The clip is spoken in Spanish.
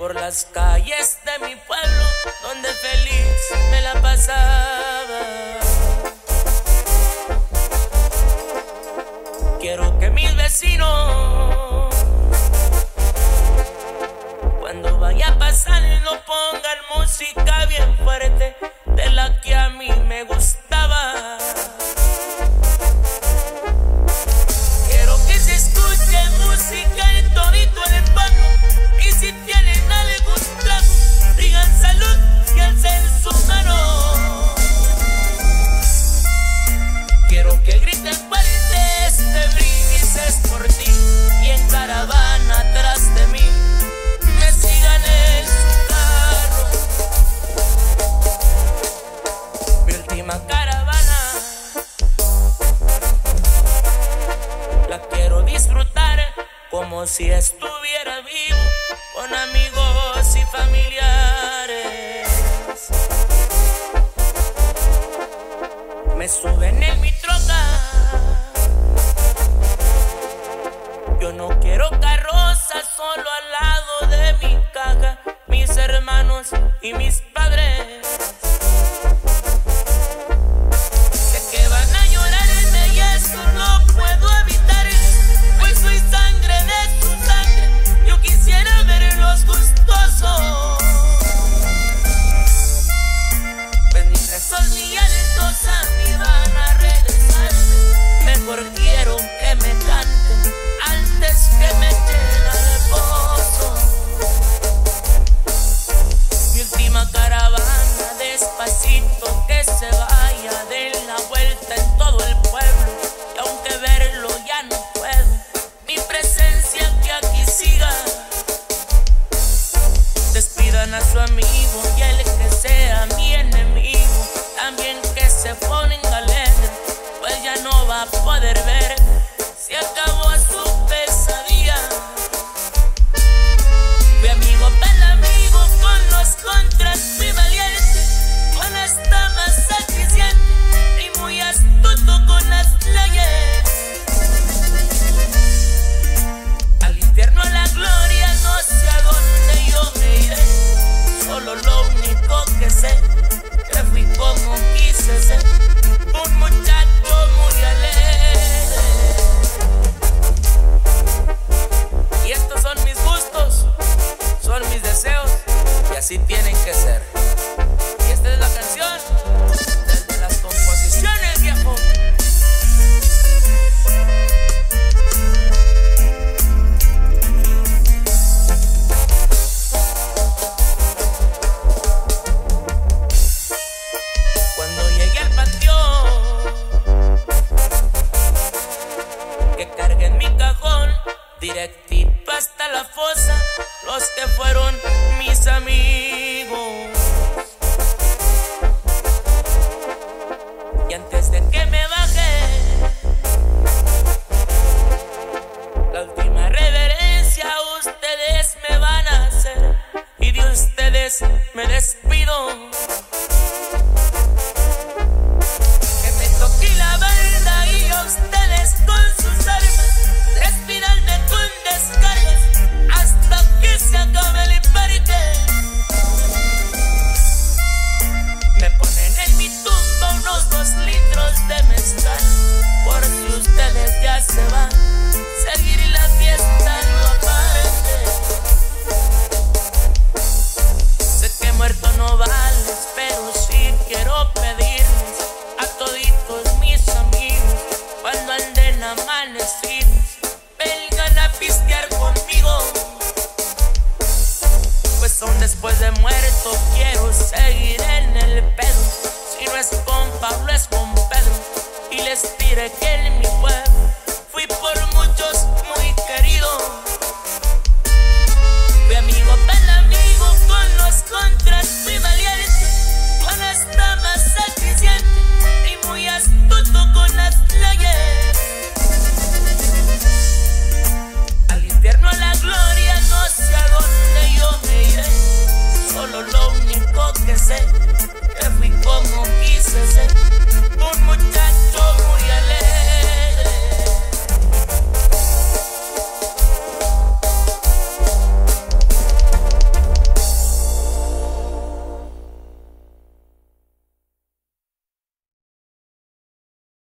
por las calles de mi pueblo, donde feliz me la pasaba. Quiero que mis vecinos, cuando vaya pasando, pongan música bien fuerte, de la que a mí me gustaba. Quiero que se escuche música en todito el pueblo, y si tienen algún trago, digan salud y alcen su mano. Quiero que griten fuerte, este brindis es por ti, y en caravana atrás de mí me sigan en su carro. Mi última caravana la quiero disfrutar como si estuviera vivo, con amigos y familiares. Me suben en mi troca, yo no quiero carroza, solo al lado de mi caja, mis hermanos y mis padres. Sé que van a llorarme y eso no puedo evitar, pues soy sangre de su sangre, yo quisiera verlos gustosos. Pues mis rezos ni altos a mí van a regresarme, mejor quiero que me canten antes que me echen al pozo. Mi última caravana, despacito que se vaya, den la vuelta en todo el pueblo, y aunque verlo ya no puedo, mi presencia que aquí siga. Despidan a su amigo y el que sea mi enemigo, también que se ponga alegre, pues ya no va a poder ver, se acabó su pesadilla. Fui amigo para amigo, con los contras fui valiente, con las damas sacriciente y muy astuto con las leyes. Al infierno a la gloria, no sé a dónde yo me iré, solo lo único que sé, que fui como quise ser, un muchacho muy alegre. Y estos son mis gustos, son mis deseos, y así tienen que ser. Y esta es la canción desde las composiciones, viejo. Cuando llegué al panteón, que cargué en mi cajón, directito hasta la fosa, los que fueron mis amigos. Y antes de que me baje, la última reverencia ustedes me van a hacer, y de ustedes me despido. Que me toque la banda y a ustedes con sus armas, despídanme con descargas hasta que se acabe el parque. Me ponen en mi tumba unos 2 litros de mezcal, por si ustedes ya se van, seguir la fiesta no aparte. Sé que muerto no vales, pero sí quiero pedirles a toditos mis amigos, cuando anden amanecidos, vengan a pistear conmigo, pues aún después de muerto quiero seguir en el pedo. Si no es con Pablo es con Pedro, y les diré que en mi pueblo fui por muchos muy querido. Fui amigo para amigo, con los contras fui valiente, con las damas sacriciente y muy astuto con las playas.